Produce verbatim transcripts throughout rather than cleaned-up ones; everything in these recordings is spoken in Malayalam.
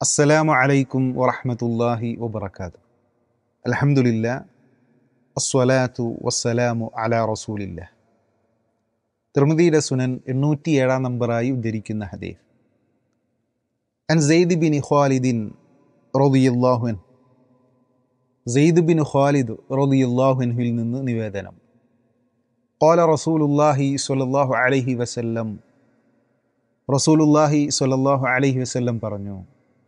അസ്സലാമു അലൈക്കും വറഹ്മത്തുള്ളാഹി വബറകാതുഹു. അൽഹംദുലില്ലാഹ് അസ്സലാത്തു വസ്സലാമു അലാ റസൂലില്ലാഹ്. തിർമിദിയുടെ സുനൻ എണ്ണൂറ്റി ഏഴാം നമ്പറായി ഉദ്ധരിക്കുന്ന ഹദീസ്. അൻ സെയ്ദ് ബിൻ ഖാലിദിൻ റളിയല്ലാഹു അൻഹു, സെയ്ദ് ബിൻ ഖാലിദ് റളിയല്ലാഹു അൻഹുവിൽ നിന്ന് നിവേദനം. ഖാല റസൂലുള്ളാഹി സ്വല്ലല്ലാഹു അലൈഹി വസല്ലം, റസൂലുള്ളാഹി സ്വല്ലല്ലാഹു അലൈഹി വസല്ലം പറഞ്ഞു,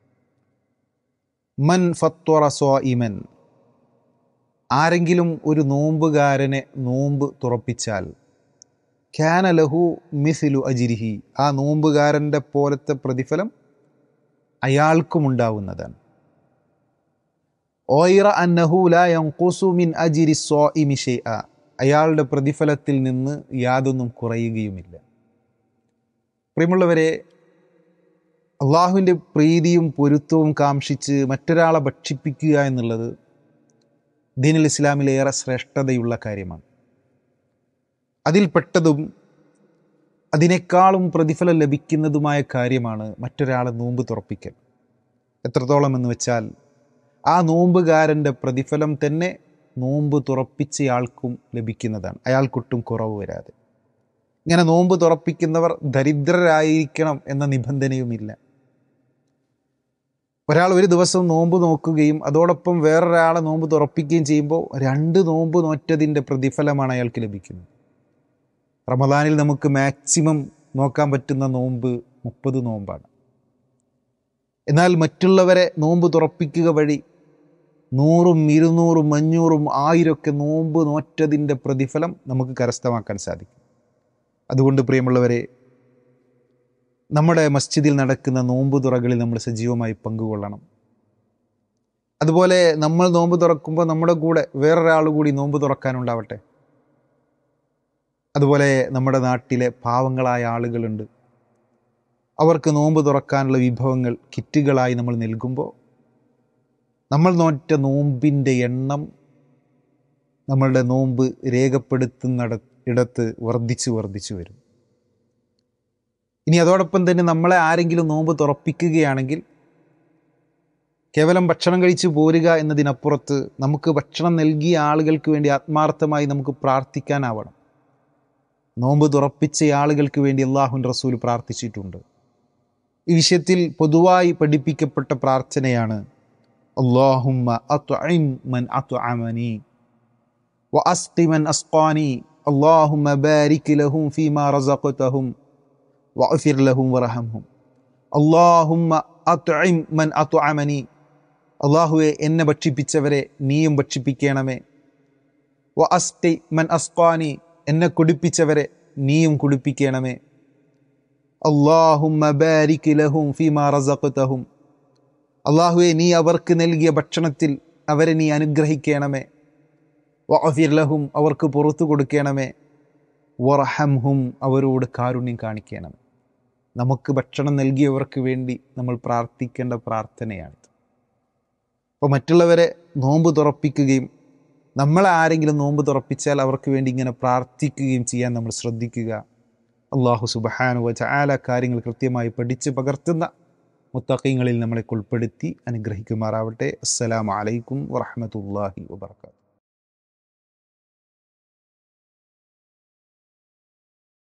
മൻ ഫത്വറ സ്വാഇമൻ, ആരെങ്കിലും ഒരു നോമ്പുകാരനെ നോമ്പ് തുറപ്പിച്ചാൽ, കാന ലഹു മിസ്ലു അജ്രിഹി, ആ നോമ്പുകാരൻ്റെ പോലത്തെ പ്രതിഫലം അയാൾക്കും ഉണ്ടാവുന്നതാണ്. ഓയിറ അന്നഹു ലാ യൻഖുസു മിൻ അജ്രി സ്വാഇമി ശൈഅ, അയാളുടെ പ്രതിഫലത്തിൽ നിന്ന് യാതൊന്നും കുറയുകയുമില്ല. പ്രിയമുള്ളവരെ, അള്ളാഹുവിൻ്റെ പ്രീതിയും പൊരുത്തവും കാംക്ഷിച്ച് മറ്റൊരാളെ ഭക്ഷിപ്പിക്കുക എന്നുള്ളത് ദീനുൽ ഇസ്ലാമിലേറെ ശ്രേഷ്ഠതയുള്ള കാര്യമാണ്. അതിൽപ്പെട്ടതും അതിനേക്കാളും പ്രതിഫലം ലഭിക്കുന്നതുമായ കാര്യമാണ് മറ്റൊരാളെ നോമ്പ് തുറപ്പിക്കൽ. എത്രത്തോളം എന്ന് വെച്ചാൽ, ആ നോമ്പുകാരൻ്റെ പ്രതിഫലം തന്നെ നോമ്പ് തുറപ്പിച്ചയാൾക്കും ലഭിക്കുന്നതാണ്, അയാൾക്കൊട്ടും കുറവ് വരാതെ. ഇങ്ങനെ നോമ്പ് തുറപ്പിക്കുന്നവർ ദരിദ്രരായിരിക്കണം എന്ന നിബന്ധനയുമില്ല. ഒരാൾ ഒരു ദിവസം നോമ്പ് നോക്കുകയും അതോടൊപ്പം വേറൊരാളെ നോമ്പ് തുറപ്പിക്കുകയും ചെയ്യുമ്പോൾ രണ്ട് നോമ്പ് നോറ്റതിൻ്റെ പ്രതിഫലമാണ് അയാൾക്ക് ലഭിക്കുന്നത്. റമദാനിൽ നമുക്ക് മാക്സിമം നോക്കാൻ പറ്റുന്ന നോമ്പ് മുപ്പത് നോമ്പാണ്. എന്നാൽ മറ്റുള്ളവരെ നോമ്പ് തുറപ്പിക്കുക വഴി നൂറും ഇരുന്നൂറും അഞ്ഞൂറും ആയിരമൊക്കെ നോമ്പ് നോറ്റതിൻ്റെ പ്രതിഫലം നമുക്ക് കരസ്ഥമാക്കാൻ സാധിക്കും. അതുകൊണ്ട് പ്രിയമുള്ളവരെ, നമ്മുടെ മസ്ജിദിൽ നടക്കുന്ന നോമ്പ് തുറകളിൽ നമ്മൾ സജീവമായി പങ്കുകൊള്ളണം. അതുപോലെ നമ്മൾ നോമ്പ് തുറക്കുമ്പോൾ നമ്മുടെ കൂടെ വേറൊരാൾ കൂടി നോമ്പ് തുറക്കാനുണ്ടാവട്ടെ. അതുപോലെ നമ്മുടെ നാട്ടിലെ പാവങ്ങളായ ആളുകളുണ്ട്, അവർക്ക് നോമ്പ് തുറക്കാനുള്ള വിഭവങ്ങൾ കിറ്റുകളായി നമ്മൾ നൽകുമ്പോൾ നമ്മൾ നോറ്റ നോമ്പിൻ്റെ എണ്ണം നമ്മളുടെ നോമ്പ് രേഖപ്പെടുത്തുന്നിട ഇടത്ത് വർദ്ധിച്ച് വർദ്ധിച്ചു വരും. ഇനി അതോടൊപ്പം തന്നെ നമ്മളെ ആരെങ്കിലും നോമ്പ് തുറപ്പിക്കുകയാണെങ്കിൽ കേവലം ഭക്ഷണം കഴിച്ച് പോരുക എന്നതിനപ്പുറത്ത് നമുക്ക് ഭക്ഷണം നൽകിയ ആളുകൾക്ക് വേണ്ടി ആത്മാർത്ഥമായി നമുക്ക് പ്രാർത്ഥിക്കാനാവണം. നോമ്പ് തുറപ്പിച്ച ആളുകൾക്ക് വേണ്ടി അല്ലാഹുവിൻ്റെ റസൂൽ പ്രാർത്ഥിച്ചിട്ടുണ്ട്. ഈ വിഷയത്തിൽ പൊതുവായി പഠിപ്പിക്കപ്പെട്ട പ്രാർത്ഥനയാണ് അല്ലാഹുമ്മ അത്ഇം മൻ അത്അമനി വഅസ്ഖി മൻ അസ്ഖാനി അല്ലാഹുമ്മ ബാരിക് ലഹും ഫീമാ റസഖ്തഹും വഅഫിർ ലഹും വറഹംഹും. അല്ലാഹുമ്മ അത്ഇം മൻ അത്അമനി, അല്ലാഹുവേ എന്നെ ഭക്ഷിപ്പിച്ചവരെ നീയും ഭക്ഷിപ്പിക്കണമേ. വഅസ്ഖി മൻ അസ്ഖാനി, എന്നെ കുടിപ്പിച്ചവരെ നീയും കുടിപ്പിക്കണമേ. അല്ലാഹുമ്മ ബാരിക് ലഹും ഫീമാ റസഖ്തഹും, അല്ലാഹുവേ നീ അവർക്ക് നൽകിയ ഭക്ഷണത്തിൽ അവരെ നീ അനുഗ്രഹിക്കണമേ. വഅഫിർ ലഹും, അവർക്ക് പുറത്തു കൊടുക്കണമേ. വറഹംഹും, അവരോട് കാരുണ്യം കാണിക്കണമേ. നമുക്ക് ഭക്ഷണം നൽകിയവർക്ക് വേണ്ടി നമ്മൾ പ്രാർത്ഥിക്കേണ്ട പ്രാർത്ഥനയാണിത്. അപ്പോൾ മറ്റുള്ളവരെ നോമ്പ് തുറപ്പിക്കുകയും നമ്മളെ ആരെങ്കിലും നോമ്പ് തുറപ്പിച്ചാൽ അവർക്ക് വേണ്ടി ഇങ്ങനെ പ്രാർത്ഥിക്കുകയും ചെയ്യാൻ നമ്മൾ ശ്രദ്ധിക്കുക. അല്ലാഹു സുബ്ഹാനഹു വ തആല കാര്യങ്ങൾ കൃത്യമായി പഠിച്ച് പകർത്തുന്ന മുത്തഖീങ്ങളിൽ നമ്മളെ ഉൾപ്പെടുത്തി അനുഗ്രഹിക്കുമാറാവട്ടെ. അസ്സലാമു അലൈക്കും വറഹ്മത്തുള്ളാഹി വബറകാതുഹു.